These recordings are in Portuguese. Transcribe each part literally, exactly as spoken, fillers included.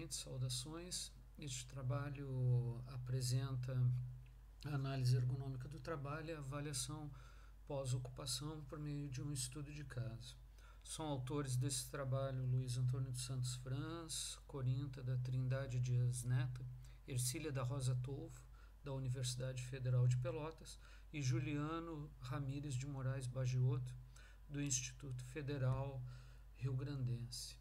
Primeiramente, saudações. Este trabalho apresenta a análise ergonômica do trabalho e a avaliação pós-ocupação por meio de um estudo de caso. São autores desse trabalho Luiz Antônio dos Santos Franz, Corinta da Trindade Dias Neto, Ercília da Rosa Tolfo, da Universidade Federal de Pelotas, e Juliano Ramires de Moraes Bagiotto, do Instituto Federal Rio-Grandense.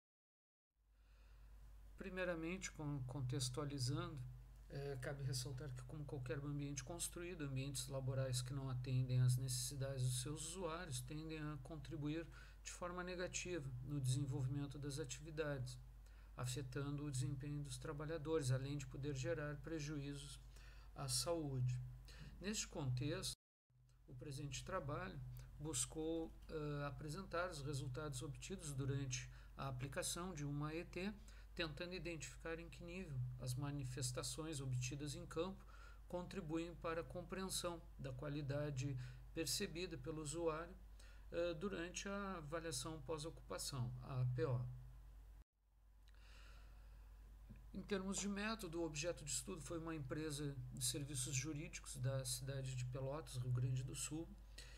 Primeiramente, contextualizando, é, cabe ressaltar que, como qualquer ambiente construído, ambientes laborais que não atendem às necessidades dos seus usuários tendem a contribuir de forma negativa no desenvolvimento das atividades, afetando o desempenho dos trabalhadores, além de poder gerar prejuízos à saúde. Neste contexto, o presente trabalho buscou uh, apresentar os resultados obtidos durante a aplicação de uma E T, tentando identificar em que nível as manifestações obtidas em campo contribuem para a compreensão da qualidade percebida pelo usuário uh, durante a avaliação pós-ocupação, a A P O. Em termos de método, o objeto de estudo foi uma empresa de serviços jurídicos da cidade de Pelotas, Rio Grande do Sul,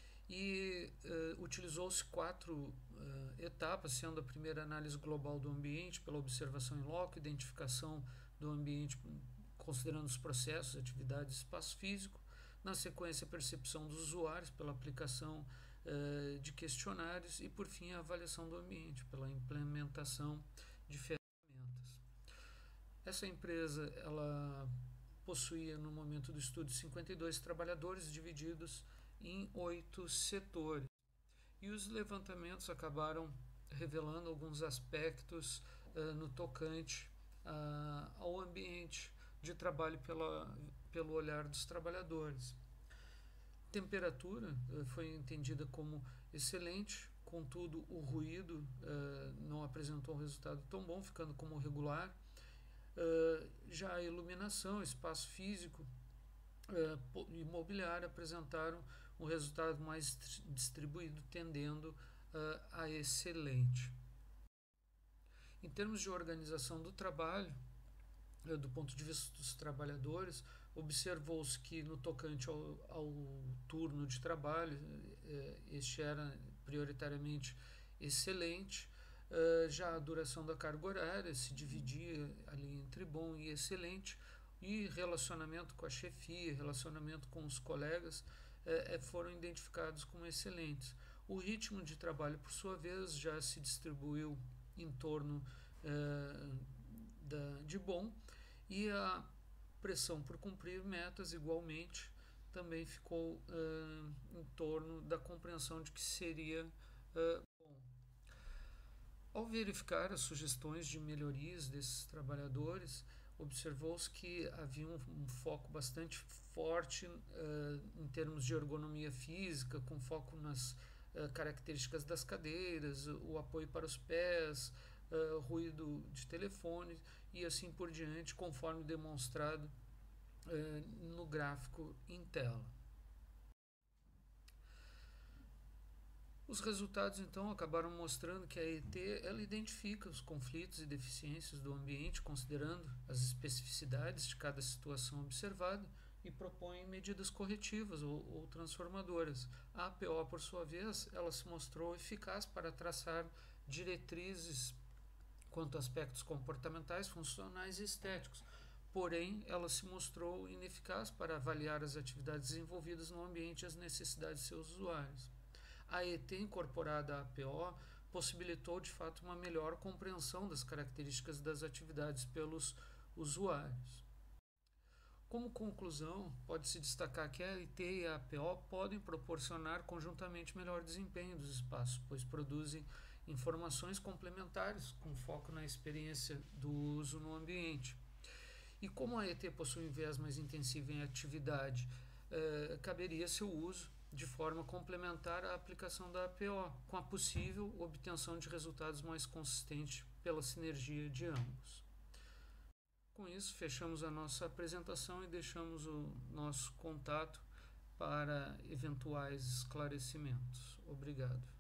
e uh, utilizou-se quatro uh, etapas, sendo a primeira análise global do ambiente pela observação em loco, identificação do ambiente considerando os processos, atividades, espaço físico, na sequência a percepção dos usuários pela aplicação uh, de questionários e por fim a avaliação do ambiente pela implementação de ferramentas. Essa empresa ela possuía no momento do estudo cinquenta e dois trabalhadores divididos em oito setores. E os levantamentos acabaram revelando alguns aspectos uh, no tocante uh, ao ambiente de trabalho pela, pelo olhar dos trabalhadores. Temperatura uh, foi entendida como excelente, contudo o ruído uh, não apresentou um resultado tão bom, ficando como regular. Uh, já a iluminação, espaço físico uh, e imobiliário apresentaram um resultado mais distribuído, tendendo uh, a excelente. Em termos de organização do trabalho, uh, do ponto de vista dos trabalhadores, observou-se que no tocante ao, ao turno de trabalho, uh, este era prioritariamente excelente. Uh, já a duração da carga horária se dividia ali entre bom e excelente, e relacionamento com a chefia, relacionamento com os colegas uh, foram identificados como excelentes. O ritmo de trabalho, por sua vez, já se distribuiu em torno uh, da, de bom, e a pressão por cumprir metas igualmente também ficou uh, em torno da compreensão de que seria uh, bom. Ao verificar as sugestões de melhorias desses trabalhadores, observou-se que havia um, um foco bastante forte uh, em termos de ergonomia física, com foco nas uh, características das cadeiras, o apoio para os pés, uh, ruído de telefone e assim por diante, conforme demonstrado uh, no gráfico em tela. Os resultados, então, acabaram mostrando que a E T ela identifica os conflitos e deficiências do ambiente, considerando as especificidades de cada situação observada e propõe medidas corretivas ou, ou transformadoras. A A P O, por sua vez, ela se mostrou eficaz para traçar diretrizes quanto a aspectos comportamentais, funcionais e estéticos. Porém, ela se mostrou ineficaz para avaliar as atividades desenvolvidas no ambiente e as necessidades de seus usuários. A E T incorporada à A P O possibilitou de fato uma melhor compreensão das características das atividades pelos usuários. Como conclusão, pode-se destacar que a E T e a A P O podem proporcionar conjuntamente melhor desempenho dos espaços, pois produzem informações complementares com foco na experiência do uso no ambiente. E como a E T possui um viés mais intensivo em atividade, eh, caberia seu uso de forma complementar à aplicação da A P O, com a possível obtenção de resultados mais consistentes pela sinergia de ambos. Com isso, fechamos a nossa apresentação e deixamos o nosso contato para eventuais esclarecimentos. Obrigado.